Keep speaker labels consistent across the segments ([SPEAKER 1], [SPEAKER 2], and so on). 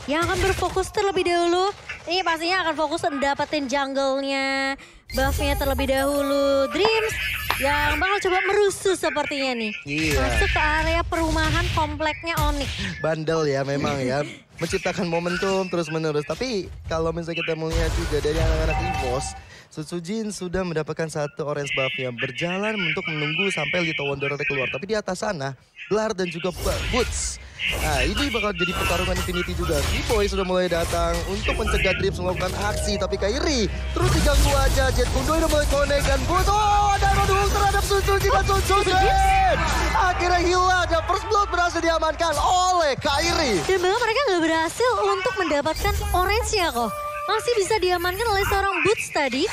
[SPEAKER 1] yang akan berfokus terlebih dahulu. Ini pastinya akan fokus dapetin jungle-nya, buff-nya terlebih dahulu. Dreams yang bakal coba merusuh sepertinya nih.
[SPEAKER 2] Iya.
[SPEAKER 1] Masuk ke area perumahan kompleknya Onyx.
[SPEAKER 2] Bandel ya memang ya. Menciptakan momentum terus menerus. Tapi kalau misalnya kita melihat juga dari anak-anak EVOS, Sutsujin sudah mendapatkan satu orange buff yang berjalan untuk menunggu sampai Little Wanderer keluar. Tapi di atas sana, Blar dan juga Boots. Nah ini bakal jadi pertarungan Infinity juga. Kiboy sudah mulai datang untuk mencegah Dreams melakukan aksi. Tapi Kairi terus diganggu aja. Jet Kundoy udah mulai connect dan Boots. Oh ada Rodul terhadap Sutsujin dan Sutsujin. Akhirnya hilang dan first blood berhasil diamankan oleh Kairi.
[SPEAKER 1] Dan bahkan mereka nggak berhasil untuk mendapatkan orange-nya kok. Masih bisa diamankan oleh seorang Boots tadi.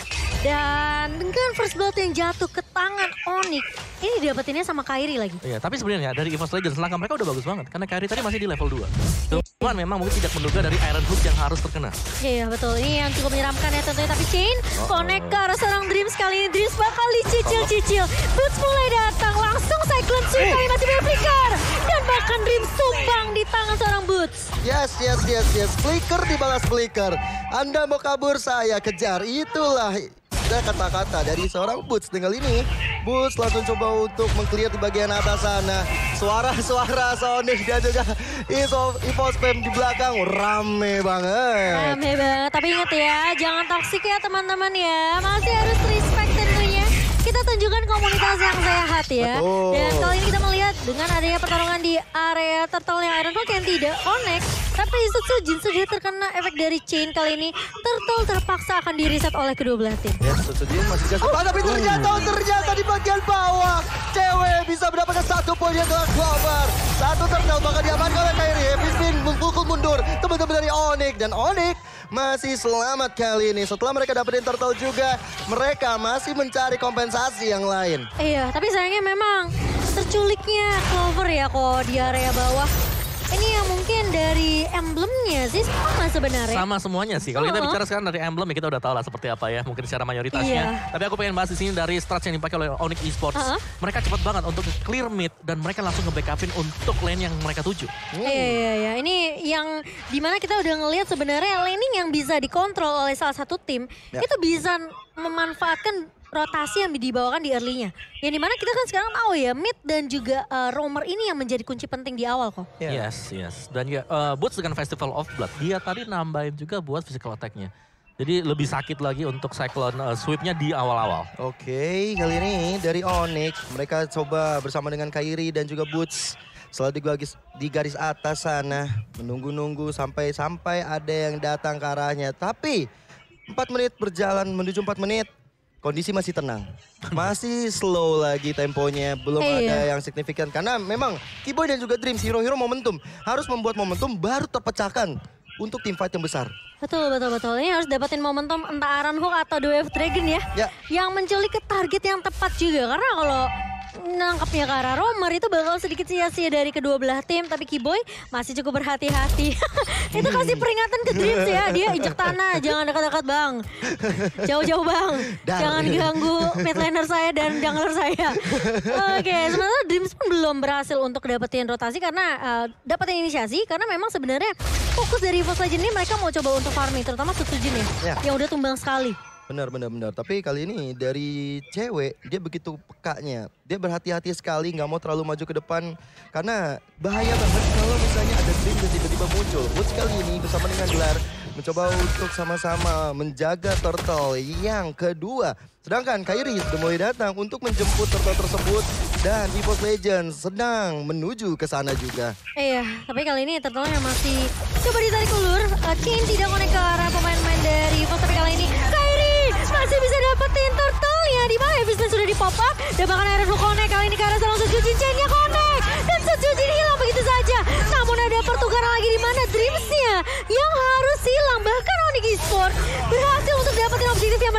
[SPEAKER 1] Dan dengan first blood yang jatuh ke tangan Onyx, ini didapetinnya sama Kairi lagi.
[SPEAKER 3] Iya, tapi sebenarnya dari EVOS Legends langkah mereka udah bagus banget. Karena Kairi tadi masih di level 2. Cuman memang mungkin tidak menduga dari Iron Hook yang harus terkena.
[SPEAKER 1] Iya betul, ini yang cukup menyeramkan ya tentunya. Tapi Chain connect ke arah seorang Dreams kali ini. Dreams bakal dicicil-cicil. Boots mulai datang, langsung Cyclone Swing kali masih berflicker. Dan bahkan Dreams tumbang di tangan seorang Boots.
[SPEAKER 2] Yes. Flicker dibalas flicker. Anda mau kabur, saya kejar. Itulah kata-kata dari seorang Boots. Dengan ini, Boots langsung coba untuk meng-clear di bagian atas sana. Suara-suara Sonic dan juga EVOS Spam di belakang rame banget.
[SPEAKER 1] Rame banget, tapi ingat ya, jangan toksik ya teman-teman ya. Masih harus respect tentunya. Kita tunjukkan komunitas yang sehat ya.
[SPEAKER 2] Betul.
[SPEAKER 1] Dan kali ini kita melihat dengan adanya pertarungan di area turtle yang Iron Hook yang tidak connect. Tapi Sutsujin sudah terkena efek dari Chain kali ini. Turtle terpaksa akan di-reset oleh kedua belah tim.
[SPEAKER 2] Ya, Sutsujin masih gas tapi ternyata di bagian bawah. Cewek bisa mendapatkan 1 poin yang telah Clover. 1 turtle bakal diamankan oleh Kairi. Heavy spin memukul mundur teman-teman dari Onyx. Dan Onyx masih selamat kali ini. Setelah mereka dapetin turtle juga, mereka masih mencari kompensasi yang lain.
[SPEAKER 1] Iya, tapi sayangnya memang terculiknya Clover ya kok di area bawah. Ini yang mungkin dari emblemnya sih sama sebenarnya.
[SPEAKER 3] Sama semuanya sih. Kalau kita bicara sekarang dari emblem ya kita udah tahu lah seperti apa ya. Mungkin secara mayoritasnya.
[SPEAKER 1] Iya.
[SPEAKER 3] Tapi aku pengen bahas di sini dari strats yang dipakai oleh Onyx Esports. Mereka cepat banget untuk clear mid dan mereka langsung nge-backupin untuk lane yang mereka tuju.
[SPEAKER 1] Iya. Ini yang dimana kita udah ngelihat sebenarnya laning yang bisa dikontrol oleh salah satu tim. Itu bisa memanfaatkan rotasi yang dibawakan di early-nya. Yang dimana kita kan sekarang tahu ya, mid dan juga roamer ini yang menjadi kunci penting di awal kok.
[SPEAKER 3] Yes. Dan ya, Boots dengan Festival of Blood, dia tadi nambahin juga buat physical attack-nya. Jadi lebih sakit lagi untuk Cyclone sweep-nya di awal-awal.
[SPEAKER 2] Oke, kali ini dari Onyx, mereka coba bersama dengan Kairi dan juga Boots. Selalu di garis atas sana, menunggu-nunggu sampai ada yang datang ke arahnya. Tapi 4 menit berjalan menuju 4 menit. Kondisi masih tenang, masih slow lagi temponya, belum ada yang signifikan. Karena memang Kiboy dan juga Dreams, hero-hero momentum, harus membuat momentum baru terpecahkan untuk tim fight yang besar.
[SPEAKER 1] Betul. Ini harus dapetin momentum entah Iron Hook atau The Wave Dragon ya. Yang menculik ke target yang tepat juga. Karena kalau nangkapnya ke arah roamer itu bakal sedikit sia-sia dari kedua belah tim. Tapi Kiboy masih cukup berhati-hati. Itu kasih peringatan ke Dreams ya. Dia injek tanah, jangan dekat-dekat bang. Jauh-jauh bang. Jangan ganggu mid laner saya dan jungler saya. Oke, sementara Dreams pun belum berhasil untuk dapetin rotasi karena dapetin inisiasi. Karena memang sebenarnya fokus dari EVOS Legends ini mereka mau coba untuk farming. Terutama Sutsujin ya. Yang udah tumbang sekali.
[SPEAKER 2] Benar. Tapi kali ini dari cewek, dia begitu pekanya. Dia berhati-hati sekali, nggak mau terlalu maju ke depan. Karena bahaya banget kalau misalnya ada Dream dan tiba-tiba muncul. Woods kali ini bersama dengan Glar mencoba untuk sama-sama menjaga turtle yang kedua. Sedangkan Kairi sudah mulai datang untuk menjemput turtle tersebut. Dan EVOS Legends sedang menuju ke sana juga.
[SPEAKER 1] Iya, tapi kali ini turtle-nya masih coba ditarik ulur. Chain tidak connect ke arah pemain-pemain dari EVOS, tapi kali ini Kairi masih bisa dapetin turtle-nya. Di mana Evisman sudah di-pop up. Dan bahkan Iron Hook connect kali ini ke arah seorang Sutsujin. Chain-nya connect. Dan Sutsujin hilang begitu saja. Namun ada pertukaran lagi di mana Dreams-nya yang harus hilang. Bahkan Onyx Esports berhasil untuk dapetin objektif yang mereka mau.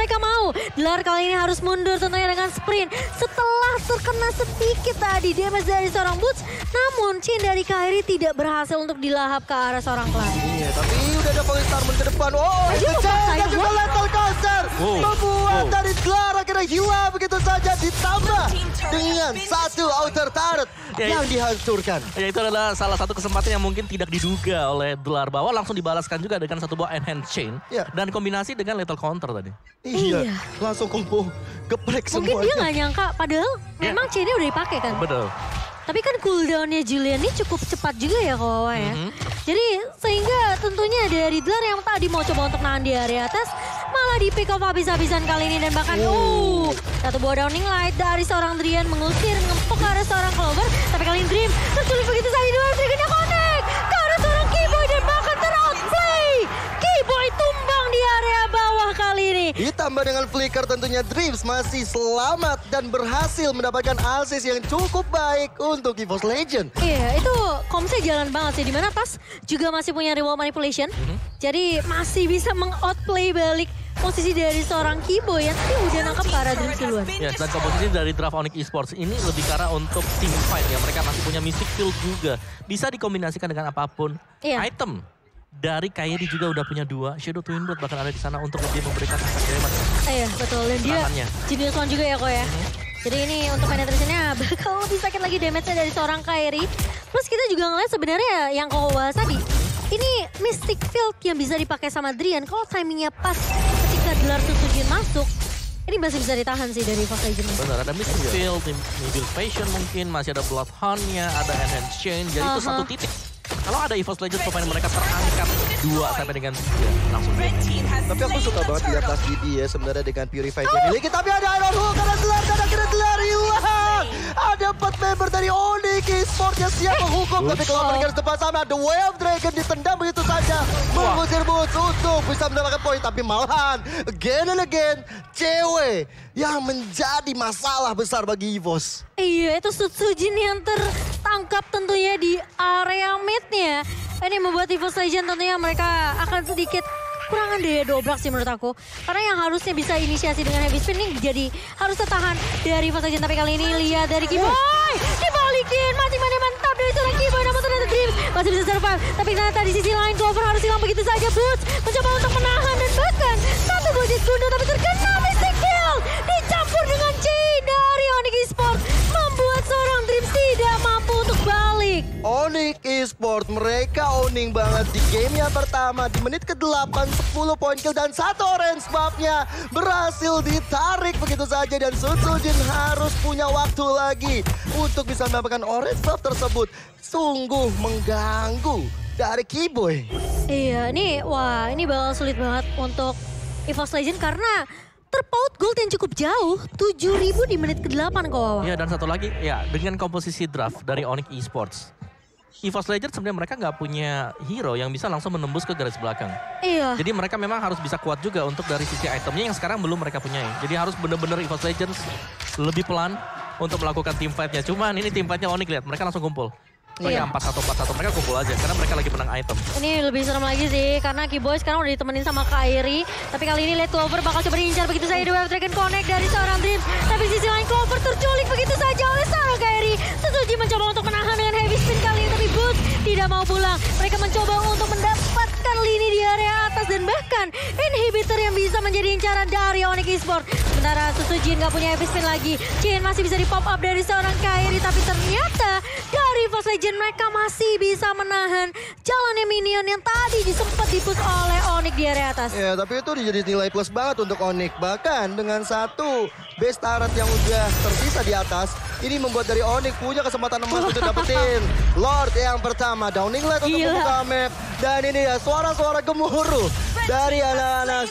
[SPEAKER 1] Dlar kali ini harus mundur tentunya dengan sprint. Setelah terkena sedikit tadi damage dari seorang Boots. Namun Chain dari Kairi tidak berhasil untuk dilahap ke arah seorang Clan.
[SPEAKER 2] Iya, tapi udah ada Polystarmon ke depan. Oh, itu Chain dan juga Lethal Caster. Membuat dari Dlar akhirnya hilang begitu saja. Ditambah dengan satu outer turret yang dihancurkan.
[SPEAKER 3] Ya itu adalah salah satu kesempatan yang mungkin tidak diduga oleh Dlar, bahwa langsung dibalaskan juga dengan satu buah enhance chain dan kombinasi dengan lethal counter tadi.
[SPEAKER 2] Iya, langsung combo geprek semuanya.
[SPEAKER 1] Mungkin dia nggak nyangka, padahal memang chainnya udah dipakai kan.
[SPEAKER 3] Betul.
[SPEAKER 1] Tapi kan cooldownnya Julian ini cukup cepat juga ya Kawawa ya. Jadi sehingga tentunya dari Dlar yang tadi mau coba untuk nahan di area atas, malah di pick off habis-habisan kali ini. Dan bahkan satu buah downing light dari seorang Drian mengusir, ngempuk ke arah seorang Clover. Tapi kali ini Dream terculik begitu saja, dua triggernya connect ke arah seorang Keyboy dan bahkan ter-outplay. Keyboy tumbang di area bawah kali ini.
[SPEAKER 2] Ditambah dengan flicker tentunya Dreams masih selamat dan berhasil mendapatkan assist yang cukup baik untuk EVOS Legend.
[SPEAKER 1] Iya, itu komsnya jalan banget sih. Dimana Tas juga masih punya reward manipulation. Jadi masih bisa meng-outplay balik posisi dari seorang Keyboy yang tadi udah nangkap ke arah Dreams duluan.
[SPEAKER 3] Ya, dan komposisi dari draft Onyx Esports ini lebih ke arah untuk team fight ya. Mereka masih punya Mystic Field juga. Bisa dikombinasikan dengan apapun. Item dari Kairi juga udah punya 2. Shadow Twin Blood bahkan ada di sana untuk lebih memberikan efek damage.
[SPEAKER 1] Iya, betul. Dan dia Genius One juga ya kok ya. Jadi ini untuk penetrationnya bakal lebih sakit lagi damage-nya dari seorang Kairi. Plus kita juga ngeliat sebenarnya yang kau bahas tadi. Ini Mystic Field yang bisa dipakai sama Drian. Kalau timingnya pas ketika Dlar Susujin masuk, ini masih bisa ditahan sih dari EVOS Legends.
[SPEAKER 3] Benar, ada Mystic Field, Mobil Passion mungkin, masih ada Bloodhound-nya, ada Enhance Chain. Jadi itu satu titik. Kalau ada EVOS Legends pemain mereka terangkat 2 sampai dengan 3 langsung.
[SPEAKER 2] Tapi aku suka banget lihat Tas Didi ya sebenarnya dengan Purify dia miliki. Tapi ada Iron Hook karena Dlar dan akhirnya Dlar hilang. Ada 4 member dari Onyx Esports yang siap menghukum. Tapi kalau mereka di tempat sama, The Way of Dragon ditendang begitu saja. Mengusir Boots untuk bisa mendapatkan poin. Tapi malahan, again and again, cewek yang menjadi masalah besar bagi EVOS.
[SPEAKER 1] Iya, itu Sutsujin yang tertangkap tentunya di area mid-nya. Ini membuat EVOS Legends tentunya mereka akan sedikit kurangan daya dobrak sih menurut aku. Karena yang harusnya bisa inisiasi dengan heavy spin ini jadi harus tertahan dari EVOS Legends. Tapi kali ini lihat dari Keyboy dibalikin, masih mantap dari seorang Keyboy, namun ternyata Dreams masih bisa survive. Tapi ternyata di sisi lain Clover harus hilang begitu saja. Boots mencoba untuk menahan dan bahkan satu gojek gundul tapi terkena Mystic Kill. Dicampur dengan chain dari Onyx Esports membuat seorang Dreams tidak mampu untuk balik.
[SPEAKER 2] Onyx Esports mereka owning banget di game yang pertama. Di menit ke-8 10 poin kill dan 1 orange buff-nya berhasil ditarik begitu saja. Dan Sutsujin harus punya waktu lagi untuk bisa mendapatkan orange buff tersebut. Sungguh mengganggu dari Keyboy.
[SPEAKER 1] Iya, ini bakal sulit banget untuk EVOS Legends karena terpaut gold yang cukup jauh, 7.000 di menit ke-8 Kawawa.
[SPEAKER 3] Iya, dan satu lagi ya dengan komposisi draft dari Onyx Esports. EVOS Legends sebenarnya mereka nggak punya hero yang bisa langsung menembus ke garis belakang.
[SPEAKER 1] Iya.
[SPEAKER 3] Jadi mereka memang harus bisa kuat juga untuk dari sisi itemnya yang sekarang belum mereka punyai. Jadi harus benar-benar EVOS Legends lebih pelan untuk melakukan team fight-nya. Cuman ini team fight-nya Onyx lihat, mereka langsung kumpul. Mereka 4-1, mereka kumpul aja karena mereka lagi menang item.
[SPEAKER 1] Ini lebih serem lagi sih karena Keyboy sekarang udah ditemenin sama Kairi. Tapi kali ini Late Clover bakal coba diincar begitu saja. The Wave Dragon connect dari seorang Dreams. Tapi sisi lain Clover terculik begitu saja oleh seorang Kairi. Sutsujin mencoba untuk menahan dengan heavy spin kali ini. Tapi Boots tidak mau pulang. Mereka mencoba untuk mendapatkan lini di area atas. Dan bahkan inhibitor yang bisa menjadi incaran dari Onyx Esports. Sementara Sutsujin gak punya heavy spin lagi. Chain masih bisa di pop up dari seorang Kairi. Tapi ternyata dari EVOS Legends mereka masih bisa menahan jalannya minion yang tadi sempat dipus oleh Onyx di area atas.
[SPEAKER 2] Ya, tapi itu jadi nilai plus banget untuk Onyx. Bahkan dengan satu base turret yang udah tersisa di atas, ini membuat dari Onyx punya kesempatan emas untuk dapetin Lord yang pertama. Downing light untuk membuka map. Dan ini ya suara-suara gemuruh dari anak-anak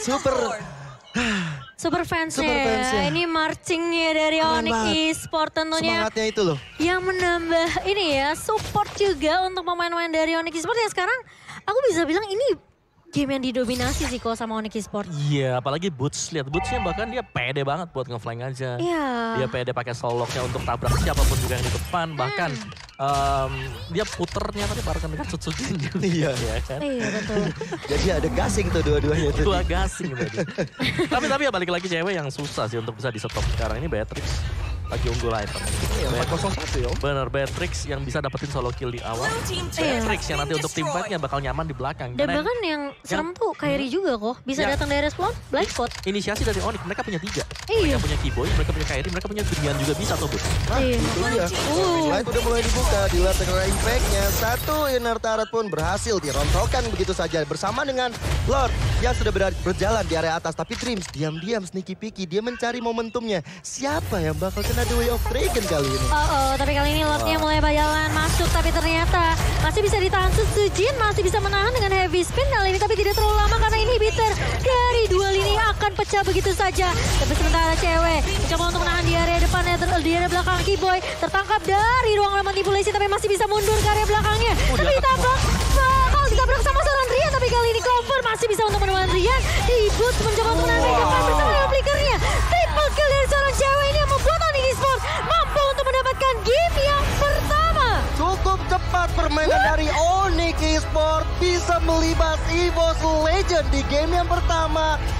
[SPEAKER 2] super fansnya.
[SPEAKER 1] Ini marchingnya dari Onyx Esports tentunya.
[SPEAKER 2] Semangatnya itu loh.
[SPEAKER 1] Yang menambah ini ya support juga untuk pemain-pemain dari Onyx Esports yang sekarang aku bisa bilang ini game yang didominasi sih kalau sama Onyx Esports.
[SPEAKER 3] Iya, apalagi Boots. Lihat Bootsnya bahkan dia pede banget buat ngeflank aja.
[SPEAKER 1] Iya.
[SPEAKER 3] Dia pede pakai soloknya untuk tabrak siapapun juga yang di depan. Bahkan dia puternya tadi barengan dengan Sutsujin juga.
[SPEAKER 2] Iya.
[SPEAKER 3] Kan?
[SPEAKER 1] Iya betul.
[SPEAKER 2] Jadi ada gasing tuh dua-duanya.
[SPEAKER 3] Dua gasing tadi. tapi ya balik lagi cewek yang susah sih untuk bisa di stop sekarang ini Beatrix. Lagi unggul item.
[SPEAKER 2] Iya, 401 ya.
[SPEAKER 3] Bener, Beatrix yang bisa dapetin solo kill di awal. Beatrix yang nanti untuk tim fight-nya bakal nyaman di belakang.
[SPEAKER 1] Dan bahkan yang serem tuh Kairi juga kok. Bisa datang dari respawn, blind spot.
[SPEAKER 3] Inisiasi dari Onyx, mereka punya 3.
[SPEAKER 1] Iya.
[SPEAKER 3] Mereka punya Keyboy, mereka punya Kairi, mereka punya Brian juga bisa tuh, Bud.
[SPEAKER 1] Iya.
[SPEAKER 2] Itu dia. Light udah mulai dibuka, dilihat dengan impact-nya. Satu inner turret pun berhasil dirontokkan begitu saja. Bersama dengan Lord yang sudah berjalan di area atas. Tapi Dreams diam-diam sneaky picky, dia mencari momentumnya. Siapa yang bakal kena The Way of Dragon kali ini?
[SPEAKER 1] Tapi kali ini Lordnya mulai berjalan masuk, tapi ternyata masih bisa ditahan Sutsujin, masih bisa menahan dengan heavy spin kali ini, tapi tidak terlalu lama karena inhibitor dari dua lini akan pecah begitu saja. Tapi sementara cewek mencoba untuk menahan di area depannya, di area belakang Keyboy tertangkap dari ruang manipulasi, tapi masih bisa mundur ke area belakangnya. Tapi ditabrak sama seorang Rian, tapi kali ini cover masih bisa untuk menemukan Rian. Ibut mencoba untuk menahan depan bersama dengan flickernya. Triple kill dari seorang cewek ini yang membuat Onyx Esports mampu untuk mendapatkan game yang pertama.
[SPEAKER 2] Cukup cepat permainan dari Onyx Esports bisa melibas EVOS Legend di game yang pertama.